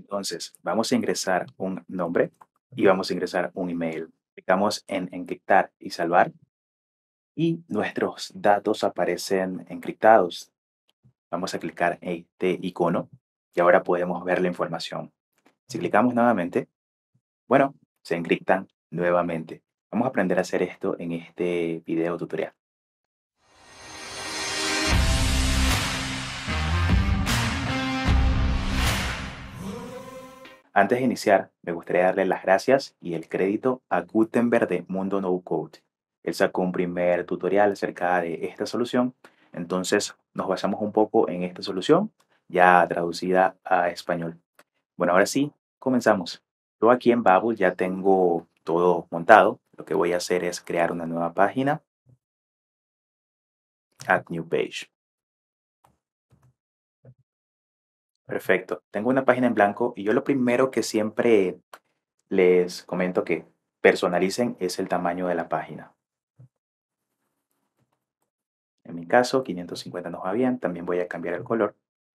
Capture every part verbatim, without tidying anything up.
Entonces, vamos a ingresar un nombre y vamos a ingresar un email. Clicamos en encriptar y salvar y nuestros datos aparecen encriptados. Vamos a clicar en este icono y ahora podemos ver la información. Si clicamos nuevamente, bueno, se encriptan nuevamente. Vamos a aprender a hacer esto en este video tutorial. Antes de iniciar, me gustaría darle las gracias y el crédito a Gutenberg de Mundo No Code. Él sacó un primer tutorial acerca de esta solución, entonces nos basamos un poco en esta solución, ya traducida a español. Bueno, ahora sí, comenzamos. Yo aquí en Babel ya tengo todo montado. Lo que voy a hacer es crear una nueva página, Add New Page. Perfecto. Tengo una página en blanco y yo lo primero que siempre les comento que personalicen es el tamaño de la página. En mi caso, quinientos cincuenta nos va bien. También voy a cambiar el color.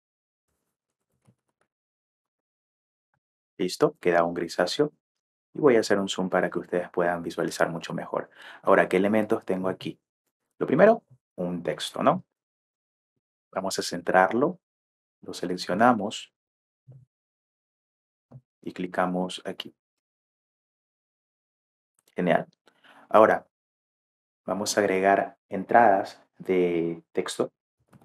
Listo, queda un grisáceo. Y voy a hacer un zoom para que ustedes puedan visualizar mucho mejor. Ahora, ¿qué elementos tengo aquí? Lo primero, un texto, ¿no? Vamos a centrarlo. Lo seleccionamos y clicamos aquí. Genial. Ahora, vamos a agregar entradas de texto.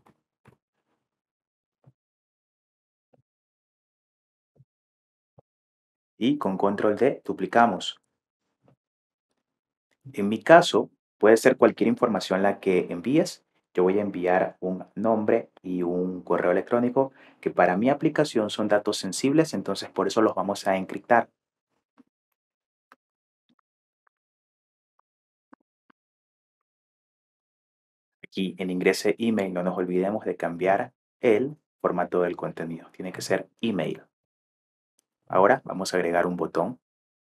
Y con control D duplicamos. En mi caso, puede ser cualquier información la que envíes. Yo voy a enviar un nombre y un correo electrónico que para mi aplicación son datos sensibles, entonces por eso los vamos a encriptar. Aquí en ingrese email no nos olvidemos de cambiar el formato del contenido. Tiene que ser email. Ahora vamos a agregar un botón.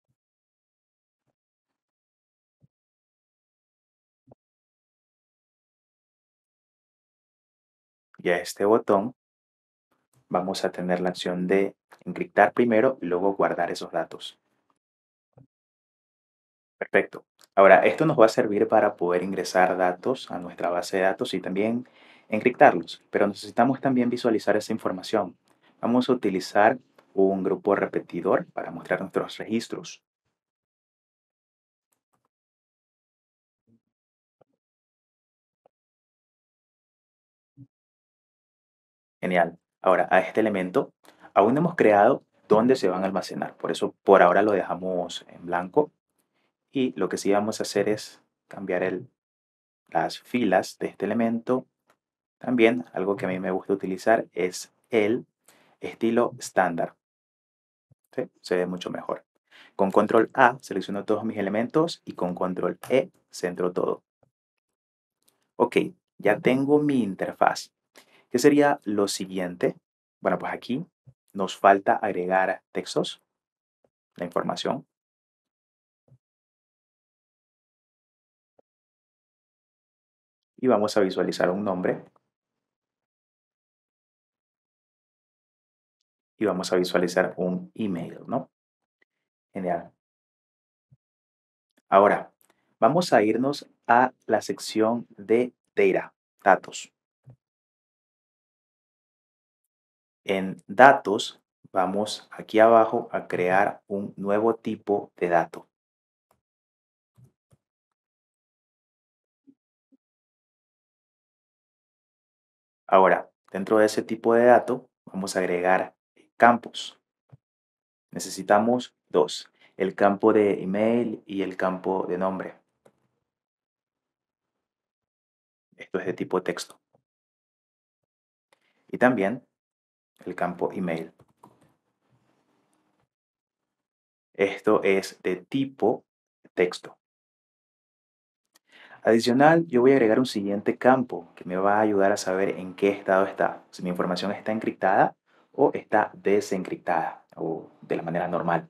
Y a este botón vamos a tener la opción de encriptar primero y luego guardar esos datos. Perfecto. Ahora, esto nos va a servir para poder ingresar datos a nuestra base de datos y también encriptarlos, pero necesitamos también visualizar esa información. Vamos a utilizar un grupo repetidor para mostrar nuestros registros. Genial. Ahora, a este elemento aún no hemos creado dónde se van a almacenar, por eso por ahora lo dejamos en blanco y lo que sí vamos a hacer es cambiar el, las filas de este elemento. También algo que a mí me gusta utilizar es el estilo estándar. ¿Sí? Se ve mucho mejor. Con control A selecciono todos mis elementos y con control E centro todo. Ok, ya tengo mi interfaz. ¿Qué sería lo siguiente? Bueno, pues aquí nos falta agregar textos, la información. Y vamos a visualizar un nombre. Y vamos a visualizar un email, ¿no? Genial. Ahora, vamos a irnos a la sección de Data, datos. En datos, vamos aquí abajo a crear un nuevo tipo de dato. Ahora, dentro de ese tipo de dato, vamos a agregar campos. Necesitamos dos, el campo de email y el campo de nombre. Esto es de tipo texto. Y también el campo email. Esto es de tipo texto. Adicional, yo voy a agregar un siguiente campo que me va a ayudar a saber en qué estado está, si mi información está encriptada o está desencriptada o de la manera normal.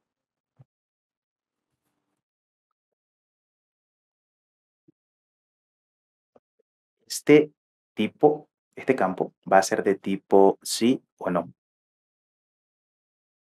Este tipo, este campo va a ser de tipo sí o no.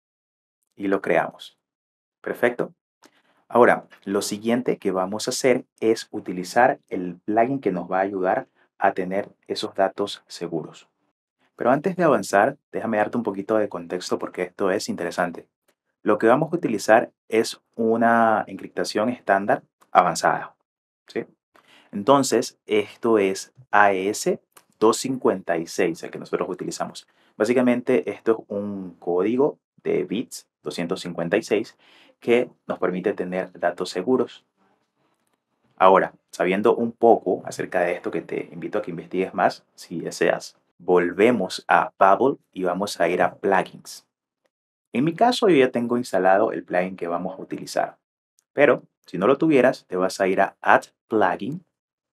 y lo creamos. Perfecto. Ahora, lo siguiente que vamos a hacer es utilizar el plugin que nos va a ayudar a tener esos datos seguros. Pero antes de avanzar, déjame darte un poquito de contexto porque esto es interesante. Lo que vamos a utilizar es una encriptación estándar avanzada, ¿sí? Entonces, esto es A E S doscientos cincuenta y seis, el que nosotros utilizamos. Básicamente, esto es un código de bits doscientos cincuenta y seis que nos permite tener datos seguros. Ahora, sabiendo un poco acerca de esto, que te invito a que investigues más si deseas, volvemos a Babel y vamos a ir a plugins. En mi caso, yo ya tengo instalado el plugin que vamos a utilizar. Pero si no lo tuvieras, te vas a ir a Add Plugin,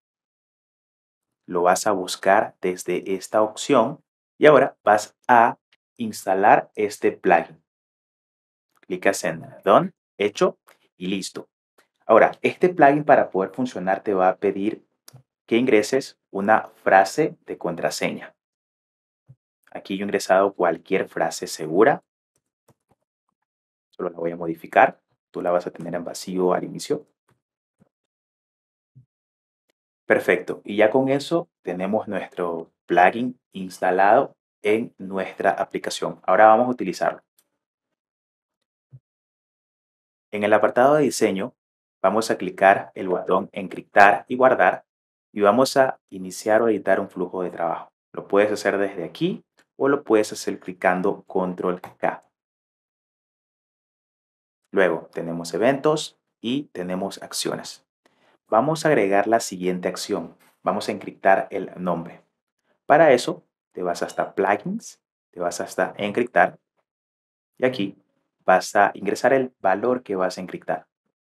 lo vas a buscar desde esta opción y ahora vas a instalar este plugin. Clicas en Done, hecho y listo. Ahora, este plugin para poder funcionar te va a pedir que ingreses una frase de contraseña. Aquí yo he ingresado cualquier frase segura. Solo la voy a modificar. Tú la vas a tener en vacío al inicio. Perfecto. Y ya con eso tenemos nuestro plugin instalado en nuestra aplicación. Ahora vamos a utilizarlo. En el apartado de diseño, vamos a clicar el botón encriptar y guardar y vamos a iniciar o editar un flujo de trabajo. Lo puedes hacer desde aquí o lo puedes hacer clicando control K. Luego tenemos eventos y tenemos acciones. Vamos a agregar la siguiente acción. Vamos a encriptar el nombre. Para eso, te vas hasta plugins, te vas hasta encriptar y aquí vas a ingresar el valor que vas a encriptar.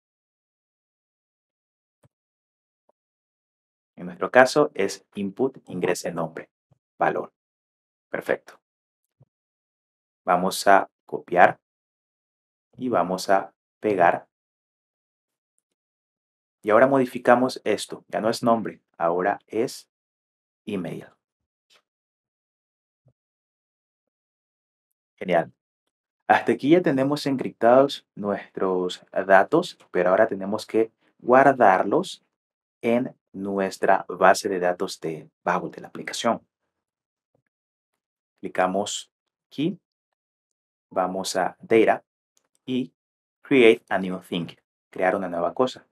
En nuestro caso es input, ingrese nombre, valor. Perfecto. Vamos a copiar y vamos a pegar. Y ahora modificamos esto. Ya no es nombre, ahora es email. Genial. Hasta aquí ya tenemos encriptados nuestros datos, pero ahora tenemos que guardarlos en nuestra base de datos de Babel, de la aplicación. Clicamos aquí, vamos a Data y Create a New Thing, crear una nueva cosa.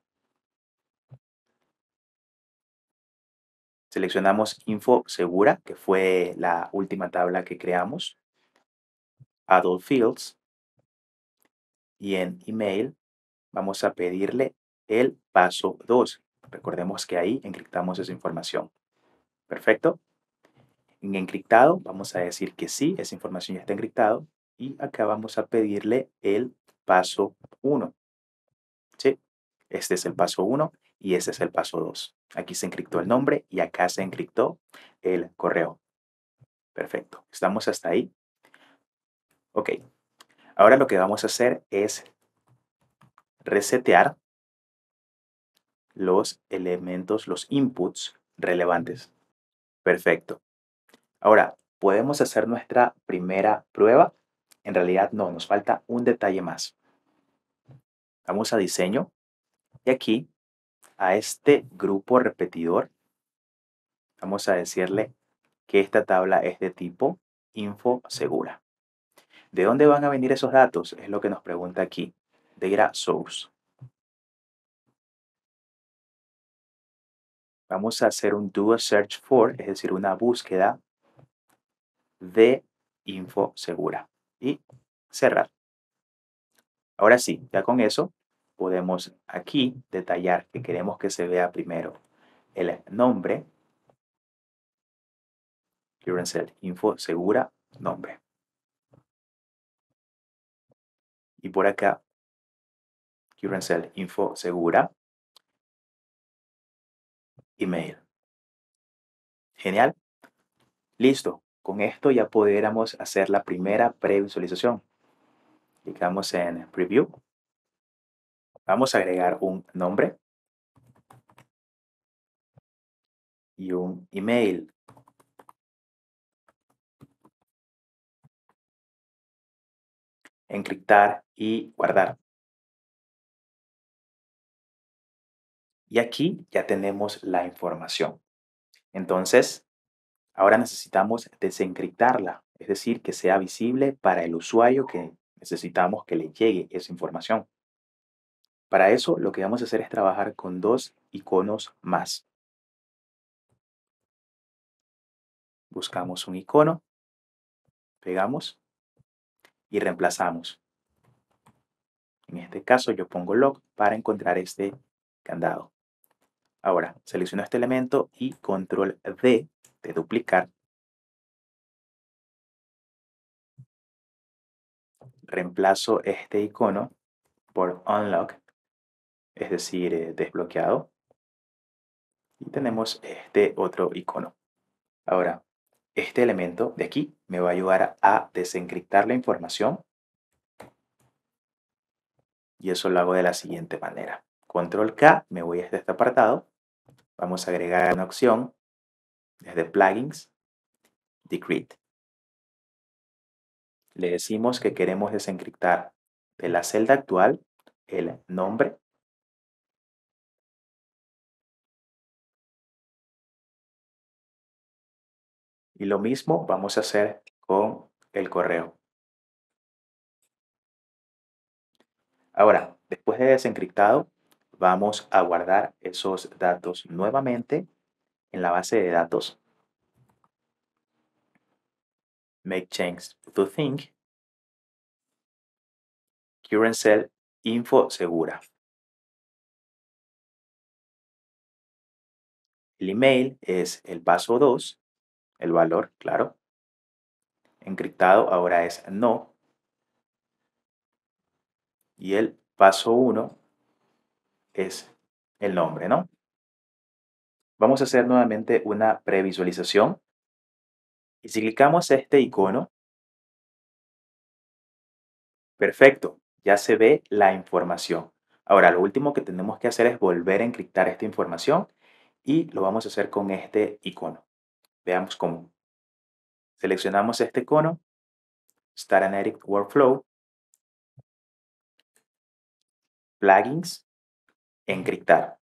Seleccionamos Info Segura, que fue la última tabla que creamos. Add All Fields. Y en Email vamos a pedirle el paso dos. Recordemos que ahí encriptamos esa información. Perfecto. En encriptado vamos a decir que sí, esa información ya está encriptado. Y acá vamos a pedirle el paso uno. ¿Sí? Este es el paso uno y este es el paso dos. Aquí se encriptó el nombre y acá se encriptó el correo. Perfecto. ¿Estamos hasta ahí? Ok. Ahora lo que vamos a hacer es resetear los elementos, los inputs relevantes. Perfecto. Ahora, ¿podemos hacer nuestra primera prueba? En realidad no, nos falta un detalle más. Vamos a diseño y aquí a este grupo repetidor vamos a decirle que esta tabla es de tipo info segura. ¿De dónde van a venir esos datos? Es lo que nos pregunta aquí. Data source. Vamos a hacer un do a search for, es decir, una búsqueda de info segura y cerrar. Ahora sí, ya con eso podemos aquí detallar que queremos que se vea primero el nombre, current set info segura, nombre. Y por acá, current set info segura, email. Genial. Listo. Con esto ya pudiéramos hacer la primera previsualización. Clicamos en Preview. Vamos a agregar un nombre y un email. encriptar y guardar. Y aquí ya tenemos la información. Entonces, ahora necesitamos desencriptarla, es decir, que sea visible para el usuario que necesitamos que le llegue esa información. Para eso, lo que vamos a hacer es trabajar con dos iconos más. Buscamos un icono, pegamos y reemplazamos. En este caso, yo pongo log para encontrar este candado. Ahora, selecciono este elemento y control D de duplicar. Reemplazo este icono por unlock, es decir, eh, desbloqueado. Y tenemos este otro icono. Ahora, este elemento de aquí me va a ayudar a desencriptar la información. Y eso lo hago de la siguiente manera. Control K, me voy a este apartado. Vamos a agregar una opción desde Plugins, Decrypt. Le decimos que queremos desencriptar de la celda actual el nombre y lo mismo vamos a hacer con el correo. Ahora, después de desencriptado, vamos a guardar esos datos nuevamente en la base de datos. Make change to think. Current cell info segura. El email es el paso dos, el valor, claro. Encriptado ahora es no. Y el paso uno es el nombre, ¿no? Vamos a hacer nuevamente una previsualización. Y si clicamos este icono, perfecto, ya se ve la información. Ahora, lo último que tenemos que hacer es volver a encriptar esta información y lo vamos a hacer con este icono. Veamos cómo. Seleccionamos este icono, Start an Edit Workflow, Plugins, encriptar.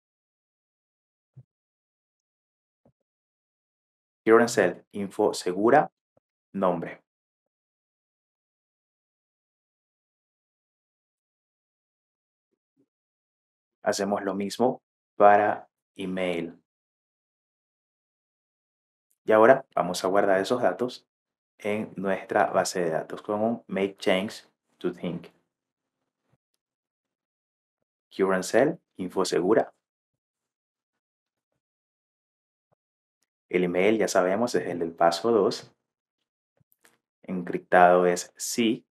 Current Cell, info segura, nombre. Hacemos lo mismo para email. Y ahora vamos a guardar esos datos en nuestra base de datos con un make change to think. Current cell, info segura. El email ya sabemos es el del paso dos. Encriptado es sí.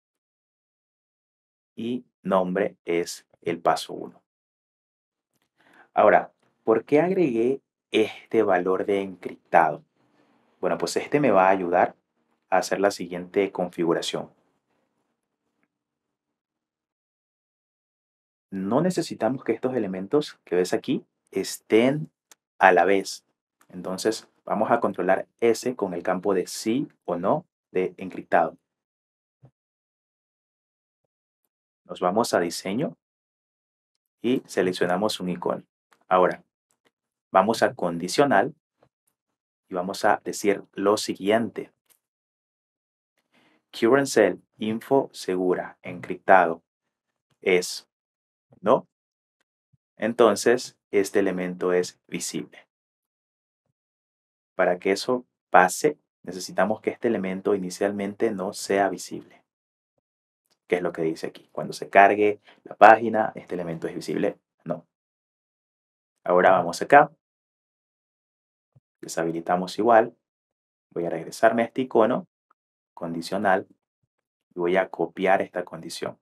Y nombre es el paso uno. Ahora, ¿por qué agregué este valor de encriptado? Bueno, pues este me va a ayudar a hacer la siguiente configuración. No necesitamos que estos elementos que ves aquí estén a la vez. Entonces, vamos a controlar ese con el campo de sí o no de encriptado. Nos vamos a diseño y seleccionamos un icono. Ahora, vamos a condicional y vamos a decir lo siguiente. Current cell info segura encriptado es no. Entonces, este elemento es visible. Para que eso pase, necesitamos que este elemento inicialmente no sea visible. ¿Qué es lo que dice aquí? Cuando se cargue la página, este elemento es visible. No. Ahora vamos acá. Deshabilitamos igual. Voy a regresarme a este icono condicional y voy a copiar esta condición.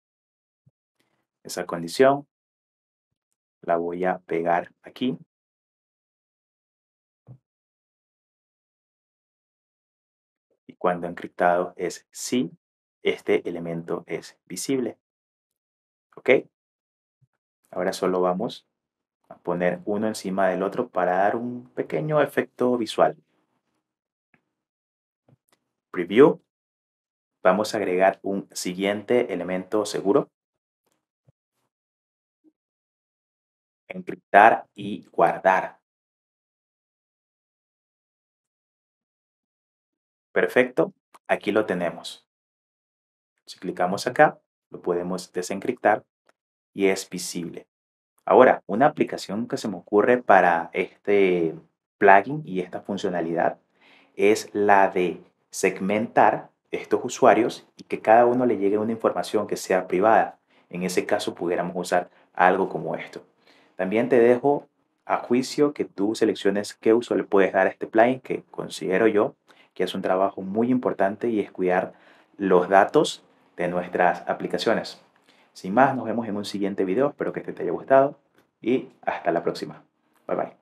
Esa condición la voy a pegar aquí. Y cuando encriptado es sí, este elemento es visible. ¿Ok? Ahora solo vamos a poner uno encima del otro para dar un pequeño efecto visual. Preview. vamos a agregar un siguiente elemento seguro, encriptar y guardar. Perfecto, aquí lo tenemos. Si clicamos acá, lo podemos desencriptar y es visible. Ahora, una aplicación que se me ocurre para este plugin y esta funcionalidad es la de segmentar estos usuarios y que cada uno le llegue una información que sea privada. En ese caso, pudiéramos usar algo como esto. También te dejo a juicio que tú selecciones qué uso le puedes dar a este plugin, que considero yo que es un trabajo muy importante y es cuidar los datos de nuestras aplicaciones. Sin más, nos vemos en un siguiente video. Espero que este te haya gustado y hasta la próxima. Bye bye.